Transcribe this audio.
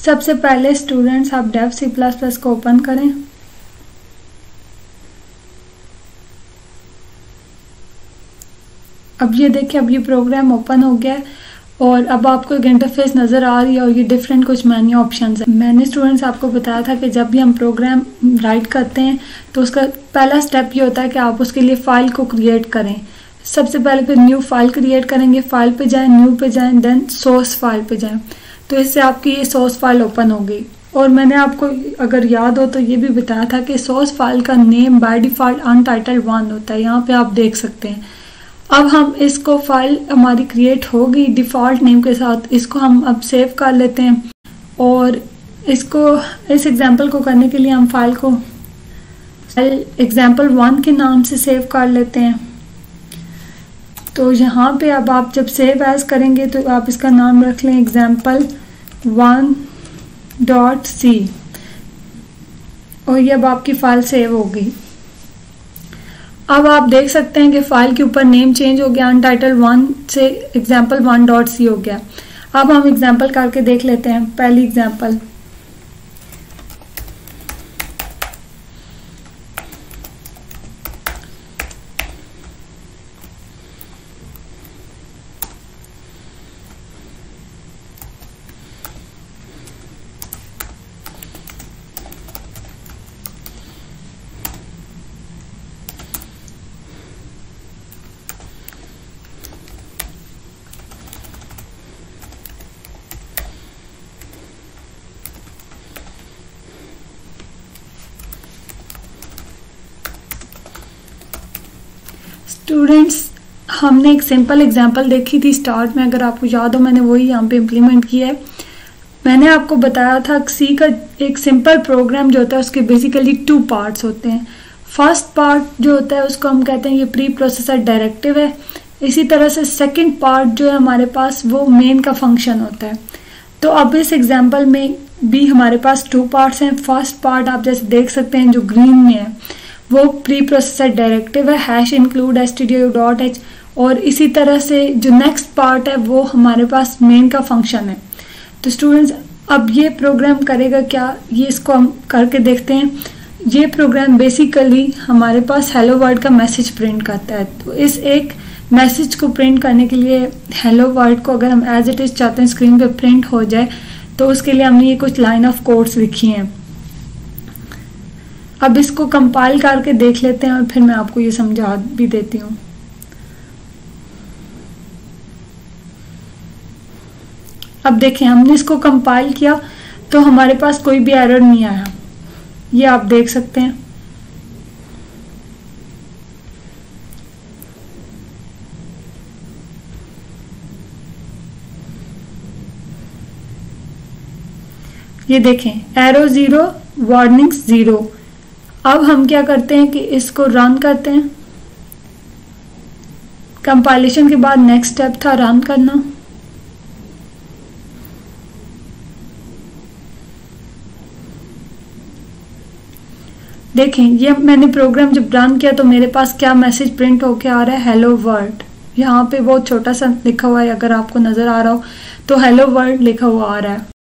सबसे पहले स्टूडेंट्स आप डेव C++ को ओपन करें। अब ये देखिए, अब ये प्रोग्राम ओपन हो गया है और अब आपको एक इंटरफेस नज़र आ रही है और ये डिफरेंट कुछ मेन्यू ऑप्शंस है। मैंने स्टूडेंट्स आपको बताया था कि जब भी हम प्रोग्राम राइट करते हैं तो उसका पहला स्टेप ये होता है कि आप उसके लिए फ़ाइल को क्रिएट करें। सबसे पहले फिर न्यू फाइल क्रिएट करेंगे, फाइल पे जाएं, न्यू पे जाएं, देन सोर्स फाइल पे जाएं। तो इससे आपकी ये सोर्स फाइल ओपन हो गई। और मैंने आपको अगर याद हो तो ये भी बताया था कि सोर्स फाइल का नेम बाय डिफ़ॉल्ट untitled1 होता है, यहाँ पे आप देख सकते हैं। अब हम इसको फाइल हमारी क्रिएट हो गई डिफ़ॉल्ट नेम के साथ, इसको हम अब सेव कर लेते हैं। और इसको इस एग्जांपल को करने के लिए हम फाइल को example1 के नाम से सेव कर लेते हैं। तो यहाँ पे अब आप जब सेव एज करेंगे तो आप इसका नाम रख लें example1.c और ये अब आपकी फाइल सेव हो गई। अब आप देख सकते हैं कि फाइल के ऊपर नेम चेंज हो गया, untitled1 से example1.c हो गया। अब हम एग्जांपल करके देख लेते हैं। पहली एग्जांपल, स्टूडेंट्स हमने एक सिंपल एग्जांपल देखी थी स्टार्ट में, अगर आपको याद हो मैंने वही यहाँ पे इम्प्लीमेंट किया है। मैंने आपको बताया था कि सी का एक सिंपल प्रोग्राम जो होता है उसके बेसिकली 2 पार्ट्स होते हैं। फर्स्ट पार्ट जो होता है उसको हम कहते हैं ये प्री प्रोसेसर डायरेक्टिव है। इसी तरह से सेकेंड पार्ट जो है हमारे पास वो मेन का फंक्शन होता है। तो अब इस एग्जाम्पल में भी हमारे पास 2 पार्ट्स हैं। फर्स्ट पार्ट आप जैसे देख सकते हैं जो ग्रीन में है वो प्री प्रोसेसर डायरेक्टिव है #include stdio.h और इसी तरह से जो नेक्स्ट पार्ट है वो हमारे पास मेन का फंक्शन है। तो स्टूडेंट्स अब ये प्रोग्राम करेगा क्या, ये इसको हम करके देखते हैं। ये प्रोग्राम बेसिकली हमारे पास हेलो वर्ल्ड का मैसेज प्रिंट करता है। तो इस एक मैसेज को प्रिंट करने के लिए हेलो वर्ल्ड को अगर हम एज इट इज़ चाहते हैं स्क्रीन पे प्रिंट हो जाए तो उसके लिए हमने ये कुछ लाइन ऑफ कोड्स लिखी हैं। अब इसको कंपाइल करके देख लेते हैं और फिर मैं आपको ये समझा भी देती हूँ। अब देखें हमने इसको कंपाइल किया तो हमारे पास कोई भी एरर नहीं आया, ये आप देख सकते हैं। ये देखें एरो 0 वार्निंग 0। अब हम क्या करते हैं कि इसको रन करते हैं। कंपाइलेशन के बाद नेक्स्ट स्टेप था रन करना। देखें ये मैंने प्रोग्राम जब रन किया तो मेरे पास क्या मैसेज प्रिंट होके आ रहा है, हेलो वर्ल्ड। यहाँ पे बहुत छोटा सा लिखा हुआ है, अगर आपको नजर आ रहा हो तो हेलो वर्ल्ड लिखा हुआ आ रहा है।